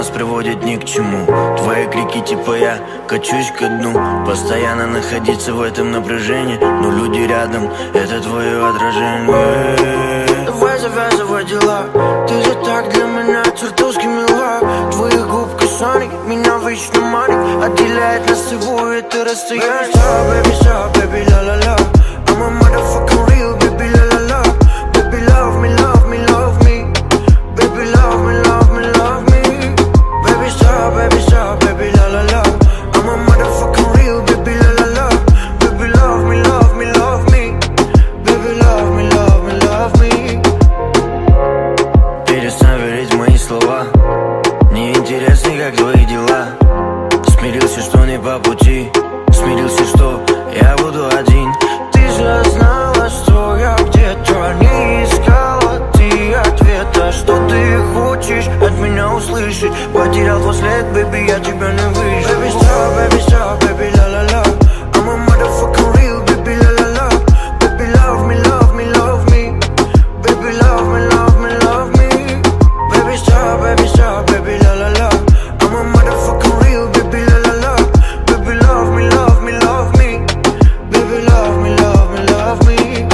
нас приводит ни к чему. Твои крики типа я качусь ко дну. Постоянно находиться в этом напряжении, но люди рядом, это твое отражение. Давай завязывай дела, ты же так для меня чертовски мила. Твоих губ касаний меня вечно манит, отделяет нас с тобой это расстояние. Baby stop, baby la la la, I'm a motherfucking real, baby la la la. Baby love me, love me, love me. Baby love me, love me, love me. Baby stop, baby la la la, I'm a motherfucking real, baby la la la. Baby love me, love me, love me. Baby love me, love me, love me. Перестань верить в мои слова, мне интересно, как твои дела. Смирился, что не по пути, смирился, что я буду один. Ты же знала, что я где-то не искала ты ответа. Что ты хочешь от меня услышать? Потерял твой след, baby, я тебя не вижу. Baby stop, baby la la la, I'm a motherfucking real, baby la la la. Baby love me, love me, love me. Baby love me, love me, love me. Baby stop, baby la la la, I'm a motherfucking real, baby la la la. Baby love me, love me, love me. Baby love me, love me, love me.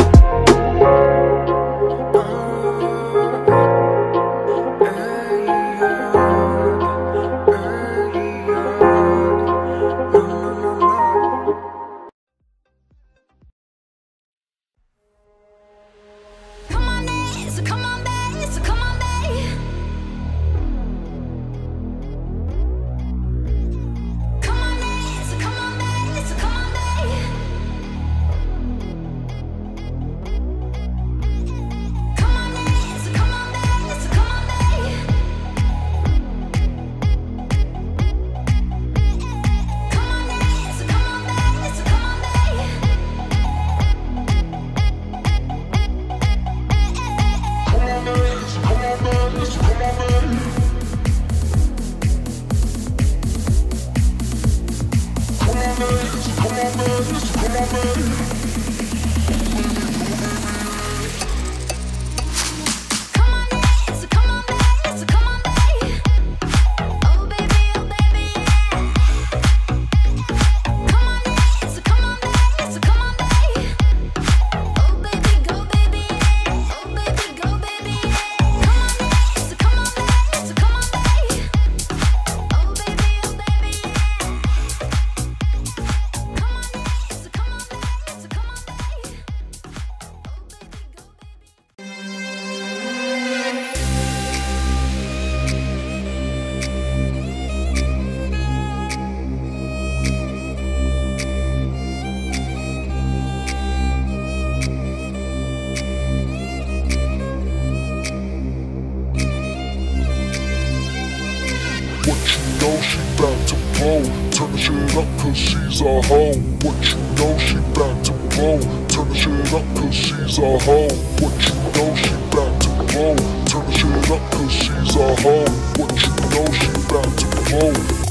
Come on, babe, so come on, babe, so come on, babe. Come on, babe, so come on, babe, so come on, babe. Come on, babe, so come on, babe, so come on, babe. Come on, babe, so come on, babe, so come on, babe. Come on, babe, so come on, babe, so come on, babe. Oh baby, yeah. Come on, babe, so come on, babe, so come on, babe. Oh baby, go baby, yeah. Oh baby, go baby, yeah. Come on, babe, so come on, babe, so come on, babe. Oh baby, yeah. Come on, babe, so come on, babe, so come on, babe. Oh baby, go baby. What you know, she bout to blow. Turn the shit up cause she's a hoe. What you know, she bout to blow. Turn the shit up cause she's a hoe. What you know, she bout to blow. Turn the shit up cause she's a hoe. What you know, she bout to blow.